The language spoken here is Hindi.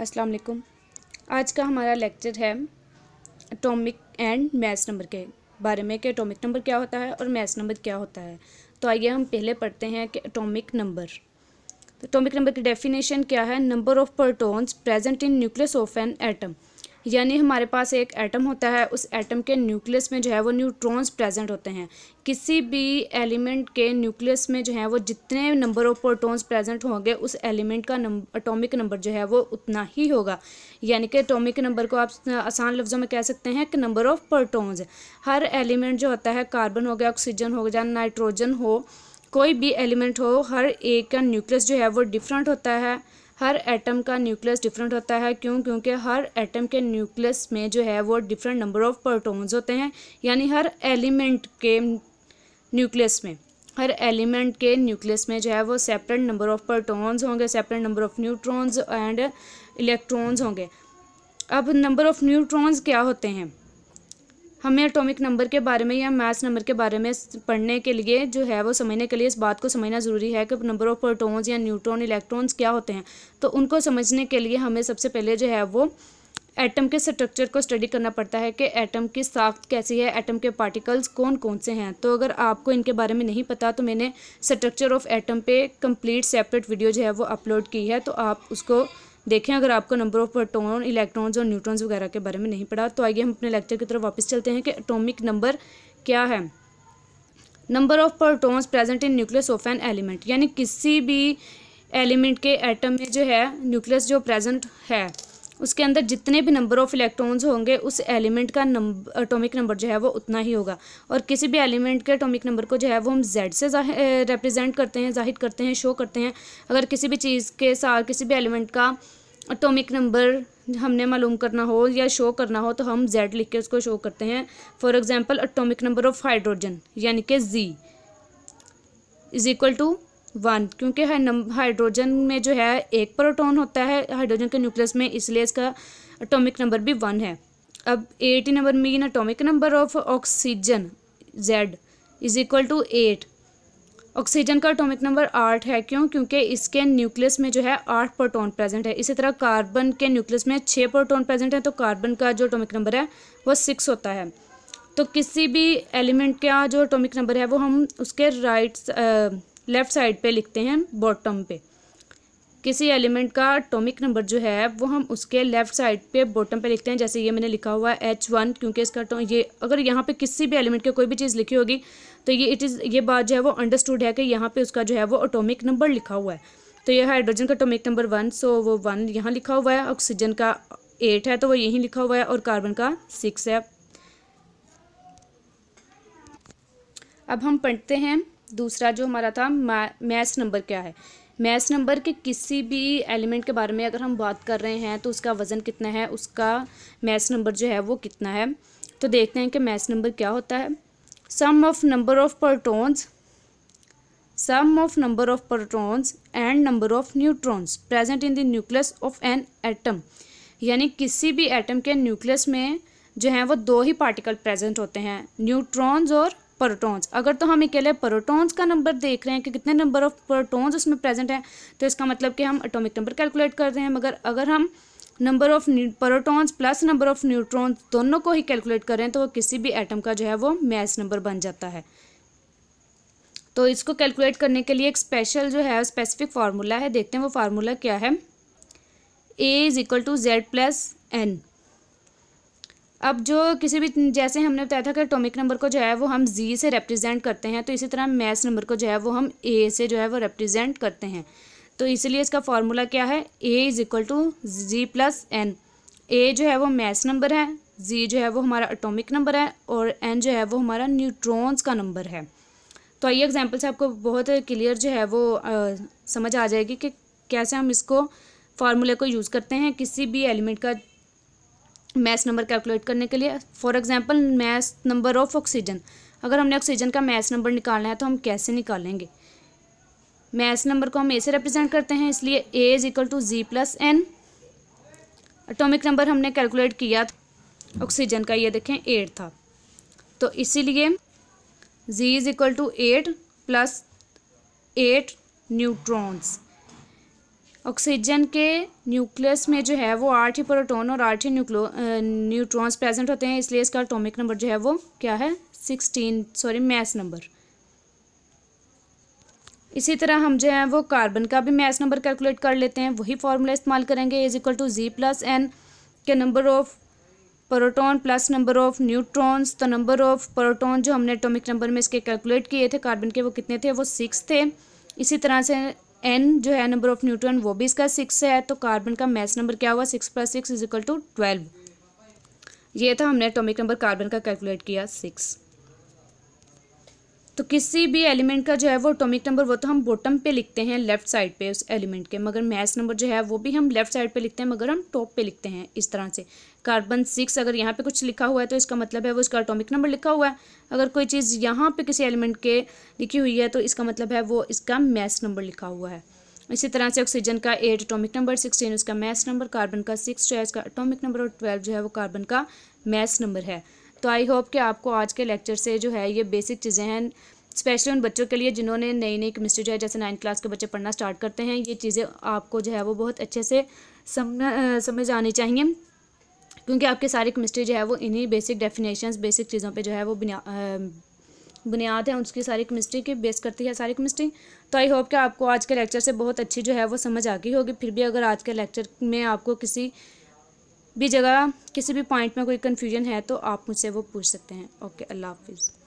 अस्सलाम वालेकुम। आज का हमारा लेक्चर है एटॉमिक एंड मैस नंबर के बारे में कि एटॉमिक नंबर क्या होता है और मैस नंबर क्या होता है। तो आइए हम पहले पढ़ते हैं कि एटॉमिक नंबर। तो एटॉमिक नंबर की डेफिनेशन क्या है? Number of protons present in nucleus of an atom. यानी हमारे पास एक एटम होता है, उस एटम के न्यूक्लियस में जो है वो न्यूट्रॉन्स प्रेजेंट होते हैं। किसी भी एलिमेंट के न्यूक्लियस में जो है वो जितने नंबर ऑफ प्रोटॉन्स प्रेजेंट होंगे उस एलिमेंट का एटॉमिक नंबर जो है वो उतना ही होगा। यानी कि एटॉमिक नंबर को आप आसान लफ्ज़ों में कह सकते हैं कि नंबर ऑफ प्रोटॉन्स। हर एलिमेंट जो होता है, कार्बन हो गया, ऑक्सीजन हो गया, नाइट्रोजन हो, कोई भी एलिमेंट हो, हर एक का न्यूक्लियस जो है वो डिफरेंट होता है। हर एटम का न्यूक्लियस डिफरेंट होता है। क्योंकि हर एटम के न्यूक्लियस में जो है वो डिफरेंट नंबर ऑफ प्रोटॉन्स होते हैं। यानी हर एलिमेंट के न्यूक्लियस में जो है वो सेपरेट नंबर ऑफ प्रोटॉन्स होंगे, separate number of neutrons and electrons होंगे। अब नंबर ऑफ न्यूट्रॉन्स क्या होते हैं? हमें एटॉमिक नंबर के बारे में या मास नंबर के बारे में पढ़ने के लिए जो है वो समझने के लिए इस बात को समझना ज़रूरी है कि नंबर ऑफ प्रोटॉन्स या न्यूट्रॉन, इलेक्ट्रॉन्स क्या होते हैं। तो उनको समझने के लिए हमें सबसे पहले जो है वो एटम के स्ट्रक्चर को स्टडी करना पड़ता है कि एटम की साख्त कैसी है, एटम के पार्टिकल्स कौन कौन से हैं। तो अगर आपको इनके बारे में नहीं पता तो मैंने स्ट्रक्चर ऑफ एटम पे कंप्लीट सेपरेट वीडियो जो है वो अपलोड की है, तो आप उसको देखें अगर आपको नंबर ऑफ प्रोटॉन, इलेक्ट्रॉन्स और न्यूट्रॉन्स वगैरह के बारे में नहीं पढ़ा। तो आइए हम अपने लेक्चर की तरफ वापस चलते हैं कि एटॉमिक नंबर क्या है। Number of protons present in nucleus of an element. यानी किसी भी एलिमेंट के एटम में जो है न्यूक्लियस जो प्रेजेंट है उसके अंदर जितने भी नंबर ऑफ इलेक्ट्रॉन्स होंगे उस एलिमेंट का एटॉमिक नंबर जो है वो उतना ही होगा। और किसी भी एलिमेंट के एटॉमिक नंबर को जो है वो हम जेड से रिप्रेजेंट करते हैं, जाहिर करते हैं, शो करते हैं। अगर किसी भी चीज़ के साथ किसी भी एलिमेंट का एटॉमिक नंबर हमने मालूम करना हो या शो करना हो तो हम जेड लिख के उसको शो करते हैं। For example atomic number of hydrogen यानी कि जी इज इक्वल टू 1, क्योंकि हाइड्रोजन में जो है एक प्रोटॉन होता है हाइड्रोजन के न्यूक्लियस में, इसलिए इसका एटॉमिक नंबर भी 1 है। अब 80 number mean atomic number of oxygen Z is equal to 8। Oxygen का एटॉमिक नंबर 8 है। क्योंकि इसके न्यूक्लियस में जो है 8 प्रोटॉन प्रेजेंट है। इसी तरह कार्बन के न्यूक्लियस में 6 प्रोटॉन प्रेजेंट है, तो कार्बन का जो एटॉमिक नंबर है वो 6 होता है। तो किसी भी एलिमेंट का जो एटॉमिक नंबर है वो हम उसके लेफ़्ट साइड पे लिखते हैं, बॉटम पे। किसी एलिमेंट का एटॉमिक नंबर जो है वो हम उसके लेफ़्ट साइड पे बॉटम पे लिखते हैं। जैसे ये मैंने लिखा हुआ है H1, क्योंकि इसका ये अगर यहाँ पे किसी भी एलिमेंट की कोई भी चीज़ लिखी होगी तो ये बात जो है वो अंडरस्टूड है कि यहाँ पे उसका जो है वो एटॉमिक नंबर लिखा हुआ है। तो ये हाइड्रोजन का एटॉमिक नंबर 1, सो वो 1 यहाँ लिखा हुआ है। ऑक्सीजन का 8 है तो वो यहीं लिखा हुआ है, और कार्बन का 6 है। अब हम पढ़ते हैं दूसरा जो हमारा था मैस नंबर क्या है। मैस नंबर के किसी भी एलिमेंट के बारे में अगर हम बात कर रहे हैं तो उसका वज़न कितना है, उसका मैस नंबर जो है वो कितना है। तो देखते हैं कि मैस नंबर क्या होता है। Sum of number of protons and number of neutrons present in the nucleus of an atom. यानी किसी भी एटम के न्यूक्लियस में जो है वो 2 ही पार्टिकल प्रेजेंट होते हैं, न्यूट्रॉन्स और प्रोटॉन्स। अगर तो हम अकेले प्रोटॉन्स का नंबर देख रहे हैं कि कितने नंबर ऑफ प्रोटॉन्स उसमें प्रेजेंट हैं, तो इसका मतलब कि हम एटॉमिक नंबर कैलकुलेट कर रहे हैं। मगर अगर हम number of protons plus number of neutrons दोनों को ही कैलकुलेट कर रहे हैं तो वो किसी भी एटम का जो है वो मैस नंबर बन जाता है। तो इसको कैलकुलेट करने के लिए एक स्पेशल जो है स्पेसिफिक फार्मूला है। देखते हैं वो फार्मूला क्या है। A is equal to Z plus N। अब जो किसी भी, जैसे हमने बताया था कि एटॉमिक नंबर को जो है वो हम जी से रिप्रेजेंट करते हैं, तो इसी तरह मैस नंबर को जो है वो हम ए से जो है वो रिप्रेजेंट करते हैं। तो इसलिए इसका फार्मूला क्या है? A is equal to Z plus N. A जो है वो मैस नंबर है, जी जो है वो हमारा एटॉमिक नंबर है, और एन जो है वो हमारा न्यूट्रॉन्स का नंबर है। तो आइए एग्जाम्पल से आपको बहुत क्लियर जो है वो समझ आ जाएगी कि कैसे हम इसको फार्मूले को यूज़ करते हैं किसी भी एलिमेंट का मैस नंबर कैलकुलेट करने के लिए। For example mass number of oxygen. अगर हमने ऑक्सीजन का मैस नंबर निकालना है तो हम कैसे निकालेंगे? मैस नंबर को हम ए से रिप्रेजेंट करते हैं, इसलिए A is equal to Z plus N. Atomic number हमने कैलकुलेट किया ऑक्सीजन का, ये देखें 8 था, तो इसीलिए Z is equal to 8 plus 8 neutrons. Oxygen के न्यूक्लियस में जो है वो 8 ही प्रोटॉन और 8 ही न्यूट्रॉन्स प्रेजेंट होते हैं, इसलिए इसका एटॉमिक नंबर जो है वो क्या है 16, मैस नंबर। इसी तरह हम जो है वो कार्बन का भी मैस नंबर कैलकुलेट कर लेते हैं, वही फार्मूला इस्तेमाल करेंगे, G+N के number of proton plus number of neutrons. तो नंबर ऑफ प्रोटॉन जो हमने एटॉमिक नंबर में इसके कैलकुलेट किए थे कार्बन के, वो कितने थे, वो 6 थे। इसी तरह से n जो है नंबर ऑफ न्यूट्रॉन, वो भी इसका 6 है। तो कार्बन का मैस नंबर क्या हुआ, 6 + 6 = 12। ये था, हमने एटॉमिक नंबर कार्बन का कैलकुलेट किया 6। तो किसी भी एलिमेंट का जो है वो एटॉमिक नंबर, वो तो हम बॉटम पे लिखते हैं लेफ्ट साइड पे उस एलिमेंट के, मगर मैस नंबर जो है वो भी हम लेफ्ट साइड पे लिखते हैं, मगर हम टॉप पे लिखते हैं इस तरह से। कार्बन 6 अगर यहाँ पे कुछ लिखा हुआ है तो इसका मतलब है वो इसका एटॉमिक नंबर लिखा हुआ है। अगर कोई चीज़ यहाँ पे किसी एलिमेंट के लिखी हुई है तो इसका मतलब है वो इसका मैस नंबर लिखा हुआ है। इसी तरह से ऑक्सीजन का 8 एटॉमिक नंबर, 16 उसका मैस नंबर, कार्बन का 6 जो है इसका एटॉमिक नंबर और 12 जो है वो कार्बन का मैस नंबर है। तो आई होप कि आपको आज के लेक्चर से जो है ये बेसिक चीज़ें हैं, स्पेशली उन बच्चों के लिए जिन्होंने नई नई केमिस्ट्री जो है जैसे 9th क्लास के बच्चे पढ़ना स्टार्ट करते हैं, ये चीज़ें आपको जो है वो बहुत अच्छे से समझ आनी चाहिए, क्योंकि आपकी सारी केमिस्ट्री जो है वो इन्हीं बेसिक डेफिनेशंस, बेसिक चीज़ों पे जो है वो बुनियाद है उसकी, सारी केमिस्ट्री की बेस करती है सारी केमिस्ट्री। तो आई होप कि आपको आज के लेक्चर से बहुत अच्छी जो है वो समझ आ गई होगी। फिर भी अगर आज के लेक्चर में आपको किसी भी जगह किसी भी पॉइंट में कोई कन्फ्यूजन है तो आप मुझसे वो पूछ सकते हैं। ओके, अल्लाह हाफिज़।